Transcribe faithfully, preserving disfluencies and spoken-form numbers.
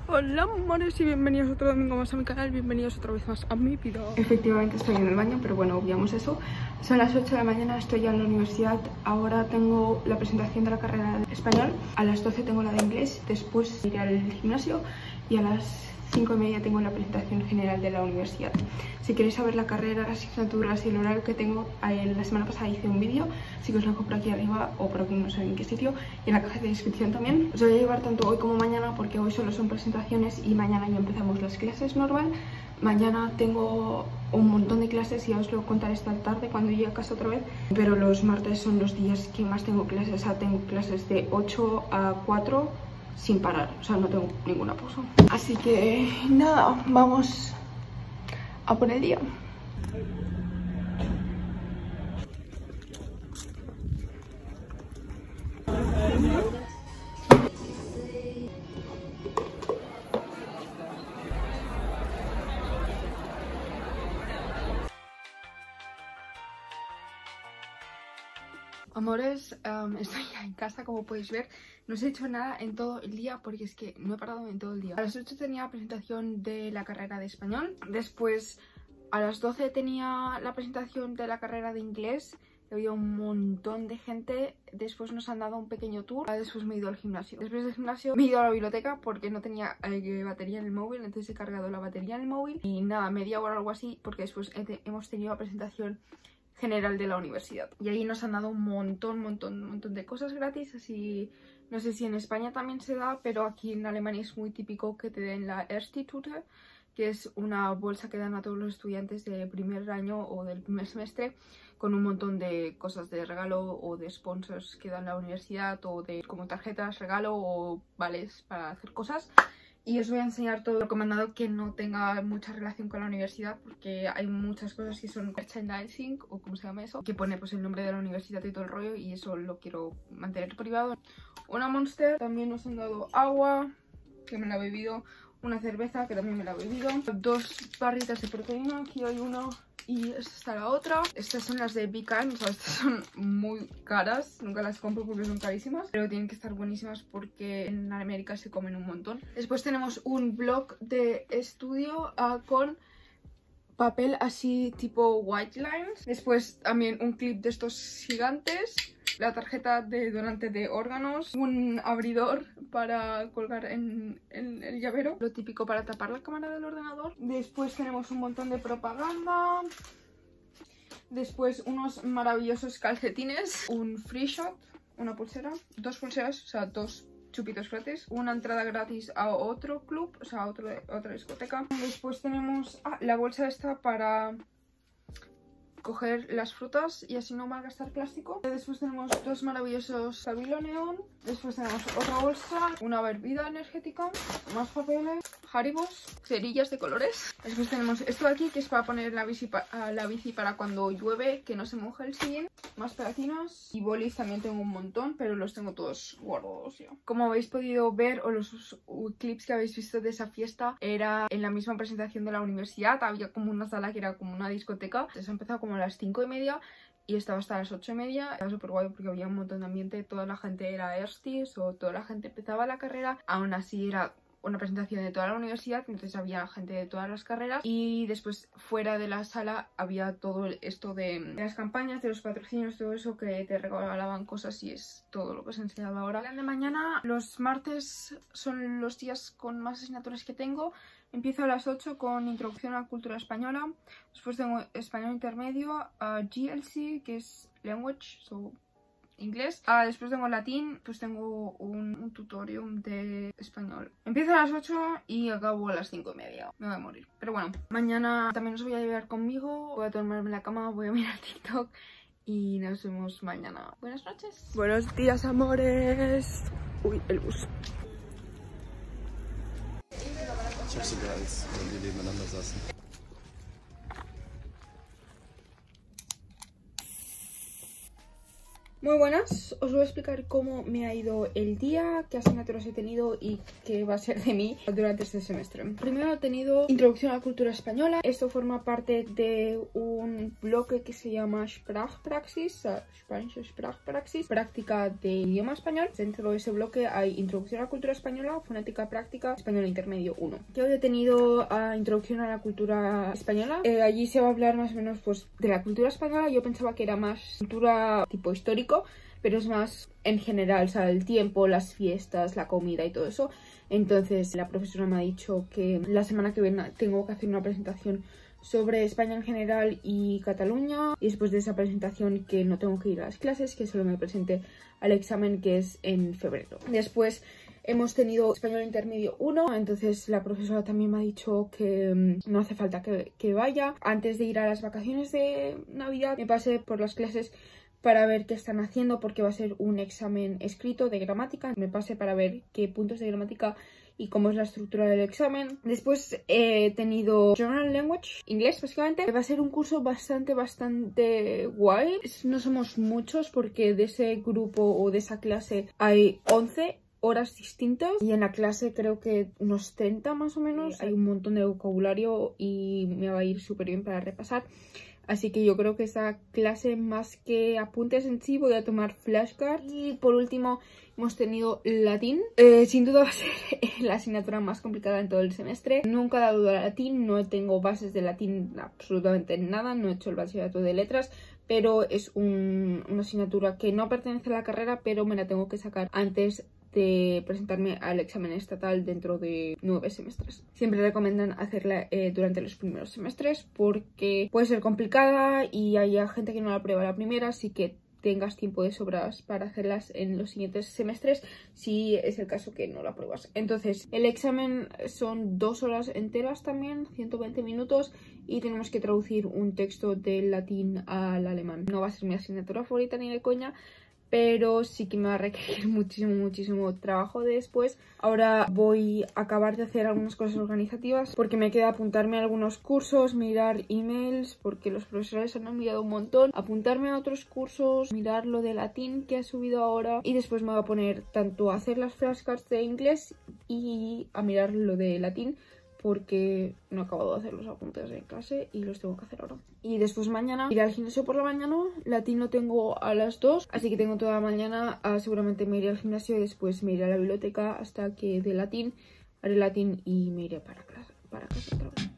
Hola amores y bienvenidos otro domingo más a mi canal, bienvenidos otra vez más a mi vida. Efectivamente estoy en el baño, pero bueno, obviamos eso. Son las ocho de la mañana, estoy ya en la universidad. Ahora tengo la presentación de la carrera de español. A las doce tengo la de inglés, después iré al gimnasio y a las cinco y media tengo la presentación general de la universidad. Si queréis saber la carrera, las asignaturas y el horario que tengo, la semana pasada hice un vídeo, así que os lo dejo por aquí arriba o por aquí no sé en qué sitio, y en la caja de descripción también. Os voy a llevar tanto hoy como mañana porque hoy solo son presentaciones y mañana ya empezamos las clases normal. Mañana tengo un montón de clases y ya os lo contaré esta tarde cuando llegue a casa otra vez, pero los martes son los días que más tengo clases. O sea, tengo clases de ocho a cuatro sin parar, o sea, no tengo ninguna pausa. Así que nada, vamos a por el día. Amores, um, estoy ya en casa, como podéis ver. No os he hecho nada en todo el día porque es que no he parado en todo el día. A las ocho tenía presentación de la carrera de español. Después a las doce tenía la presentación de la carrera de inglés. Había un montón de gente. Después nos han dado un pequeño tour. Después me he ido al gimnasio. Después del gimnasio me he ido a la biblioteca porque no tenía eh, batería en el móvil. Entonces he cargado la batería en el móvil. Y nada, media hora o algo así, porque después he hemos tenido la presentación general de la universidad. Y ahí nos han dado un montón, montón, montón de cosas gratis. Así, no sé si en España también se da, pero aquí en Alemania es muy típico que te den la Erste-Tüte, que es una bolsa que dan a todos los estudiantes de primer año o del primer semestre, con un montón de cosas de regalo o de sponsors que dan la universidad, o de como tarjetas, regalo o vales para hacer cosas. Y os voy a enseñar todo lo que me han dado que no tenga mucha relación con la universidad, porque hay muchas cosas que son merchandising, o como se llama eso, que pone pues el nombre de la universidad y todo el rollo, y eso lo quiero mantener privado. Una Monster, también nos han dado agua, que me la he bebido, una cerveza, que también me la he bebido, dos barritas de proteína, aquí hay una y esta está la otra. Estas son las de Big Kind, o sea, estas son muy caras, nunca las compro porque son carísimas, pero tienen que estar buenísimas porque en América se comen un montón. Después tenemos un blog de estudio uh, con papel así tipo white lines. Después también un clip de estos gigantes, la tarjeta de donante de órganos, un abridor para colgar en, en el llavero, lo típico para tapar la cámara del ordenador. Después tenemos un montón de propaganda. Después unos maravillosos calcetines, un free shot, una pulsera, dos pulseras, o sea, dos chupitos gratis, una entrada gratis a otro club, o sea, a otro, otra discoteca. Después tenemos ah, la bolsa esta para coger las frutas y así no malgastar plástico. Después tenemos dos maravillosos Stabilo Neón. Después tenemos otra bolsa, una bebida energética, más papeles, Haribos, cerillas de colores. Después tenemos esto de aquí, que es para poner la bici, pa la bici para cuando llueve, que no se moje el sillín. Más pegatinas y bolis también tengo un montón, pero los tengo todos guardados ya. Como habéis podido ver, o los clips que habéis visto de esa fiesta, era en la misma presentación de la universidad. Había como una sala que era como una discoteca. Entonces ha empezado como a las cinco y media y estaba hasta las ocho y media. Estaba súper guay porque había un montón de ambiente. Toda la gente era Erstis o toda la gente empezaba la carrera. Aún así era una presentación de toda la universidad, entonces había gente de todas las carreras. Y después fuera de la sala había todo esto de, de las campañas, de los patrocinios, todo eso, que te regalaban cosas, y es todo lo que os he enseñado ahora. El de mañana, los martes son los días con más asignaturas que tengo. Empiezo a las ocho con Introducción a la Cultura Española. Después tengo Español Intermedio, uh, G L C, que es Language, so inglés. Ah, después tengo latín, pues tengo un, un tutorial de español. Empiezo a las ocho y acabo a las cinco y media. Me voy a morir. Pero bueno, mañana también os voy a llevar conmigo. Voy a tomarme la cama, voy a mirar TikTok y nos vemos mañana. Buenas noches. Buenos días, amores. Uy, el bus. Ich hab sogar, als wir nebeneinander saßen. Muy buenas, os voy a explicar cómo me ha ido el día, qué asignaturas he tenido y qué va a ser de mí durante este semestre. Primero he tenido Introducción a la Cultura Española. Esto forma parte de un bloque que se llama Sprachpraxis, Spanish Sprachpraxis, práctica de idioma español. Dentro de ese bloque hay Introducción a la Cultura Española, Fonética Práctica, Español Intermedio uno. Yo he tenido a Introducción a la Cultura Española. Eh, allí se va a hablar más o menos pues de la cultura española. Yo pensaba que era más cultura tipo histórico, pero es más en general, o sea, el tiempo, las fiestas, la comida y todo eso. Entonces la profesora me ha dicho que la semana que viene tengo que hacer una presentación sobre España en general y Cataluña, y después de esa presentación que no tengo que ir a las clases, que solo me presente al examen, que es en febrero. Después hemos tenido Español Intermedio uno, entonces la profesora también me ha dicho que um, no hace falta que, que vaya. Antes de ir a las vacaciones de Navidad me pasé por las clases para ver qué están haciendo, porque va a ser un examen escrito de gramática. Me pasé para ver qué puntos de gramática y cómo es la estructura del examen. Después he tenido General Language, inglés básicamente. Va a ser un curso bastante, bastante guay. No somos muchos porque de ese grupo o de esa clase hay once horas distintas y en la clase creo que unos treinta más o menos. Hay un montón de vocabulario y me va a ir súper bien para repasar. Así que yo creo que esa clase, más que apuntes en sí, voy a tomar flashcards. Y por último hemos tenido latín. Eh, sin duda va a ser la asignatura más complicada en todo el semestre. Nunca he dado latín, no tengo bases de latín absolutamente nada, no he hecho el bachillerato de letras, pero es un, una asignatura que no pertenece a la carrera, pero me la tengo que sacar antes de presentarme al examen estatal dentro de nueve semestres. Siempre recomiendan hacerla eh, durante los primeros semestres porque puede ser complicada y haya gente que no la prueba la primera, así que tengas tiempo de sobras para hacerlas en los siguientes semestres si es el caso que no la pruebas. Entonces el examen son dos horas enteras también, ciento veinte minutos, y tenemos que traducir un texto del latín al alemán. No va a ser mi asignatura favorita ni de coña, pero sí que me va a requerir muchísimo, muchísimo trabajo después. Ahora voy a acabar de hacer algunas cosas organizativas porque me queda apuntarme a algunos cursos, mirar emails porque los profesores han enviado un montón, apuntarme a otros cursos, mirar lo de latín que ha subido ahora, y después me voy a poner tanto a hacer las flashcards de inglés y a mirar lo de latín, porque no he acabado de hacer los apuntes en clase y los tengo que hacer ahora. Y después mañana iré al gimnasio por la mañana. Latín lo tengo a las dos, así que tengo toda la mañana. Ah, seguramente me iré al gimnasio y después me iré a la biblioteca hasta que de latín haré latín y me iré para casa, para casa otra vez.